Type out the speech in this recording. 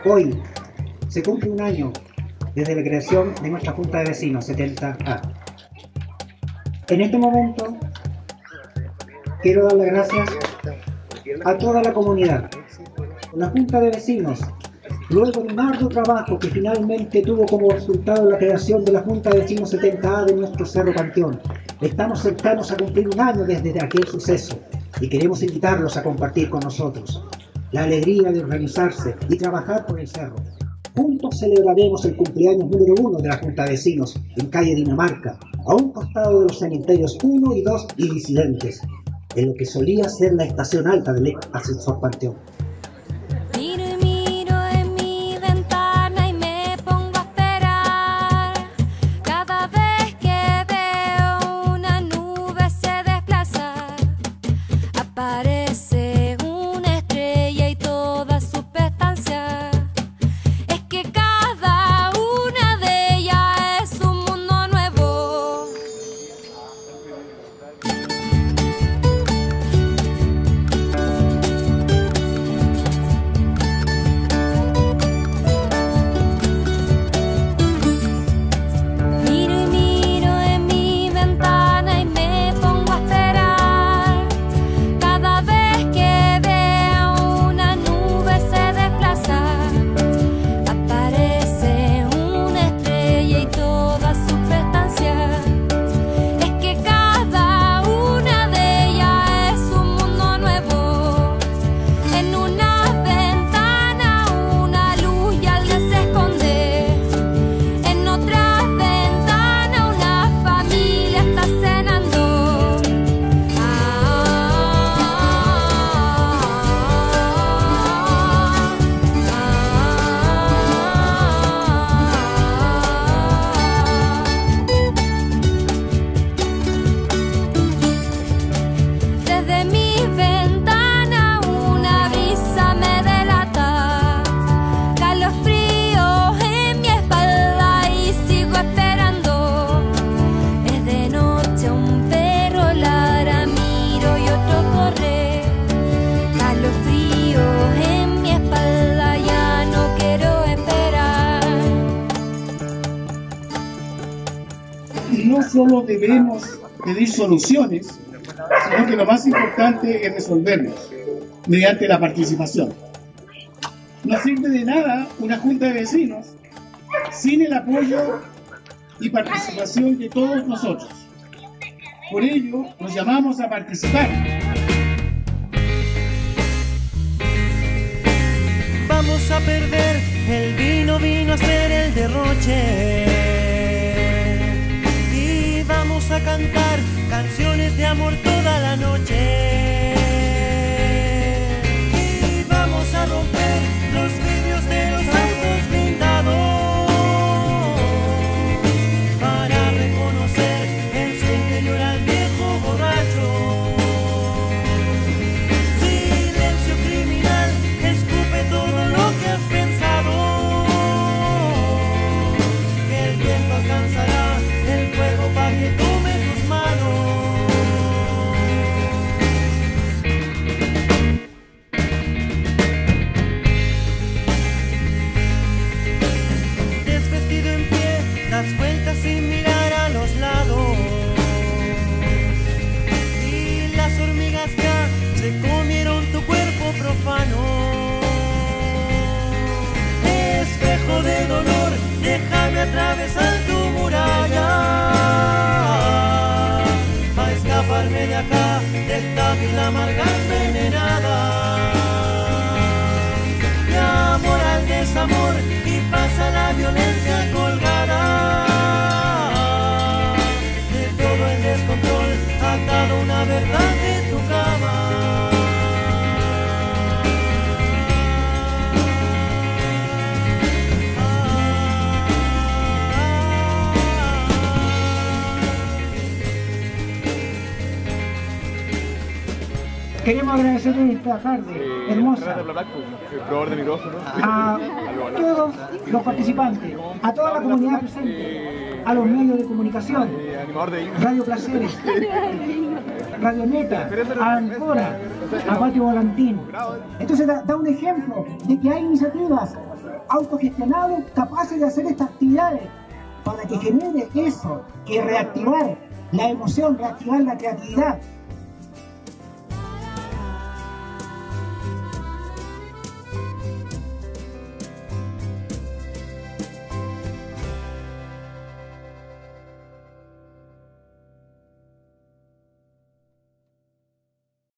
Hoy se cumple un año desde la creación de nuestra Junta de Vecinos 70A. En este momento quiero dar las gracias a toda la comunidad. La Junta de Vecinos, luego de un arduo trabajo que finalmente tuvo como resultado la creación de la Junta de Vecinos 70A de nuestro Cerro Panteón, estamos cercanos a cumplir un año desde aquel suceso y queremos invitarlos a compartir con nosotros la alegría de organizarse y trabajar por el cerro. Juntos celebraremos el cumpleaños número 1 de la Junta de Vecinos en calle Dinamarca, a un costado de los cementerios 1 y 2 y Disidentes, en lo que solía ser la estación alta del ascensor Panteón. No solo debemos pedir soluciones, sino que lo más importante es resolverlos mediante la participación. No sirve de nada una junta de vecinos sin el apoyo y participación de todos nosotros. Por ello, nos llamamos a participar. Vamos a perder, el vino vino a ser el derroche. Vamos a cantar canciones de amor toda la noche. Y vamos a romper los vidrios de los autos blindados para reconocer en su interior al viejo borracho. Silencio criminal, escupe todo lo que has pensado. Que el viento alcanzará el fuego para que tome tus manos. Desvestido en pie, das vueltas sin mirar a los lados. Y las hormigas ya se comieron tu cuerpo profano. Espejo de dolor, déjame atravesar tu muralla para escaparme de acá, del tajo y la amarga envenenada. De amor al desamor y pasa la violencia colgada. De todo el descontrol, atado una verdad en tu cama. Queremos agradecer esta tarde hermosa a todos los participantes, a toda la comunidad presente, a los medios de comunicación, Radio Placeres, Radio Neta, a Ancora, a Patio Volantín. Entonces da un ejemplo de que hay iniciativas autogestionables capaces de hacer estas actividades para que genere eso, que reactivar la emoción, reactivar la creatividad.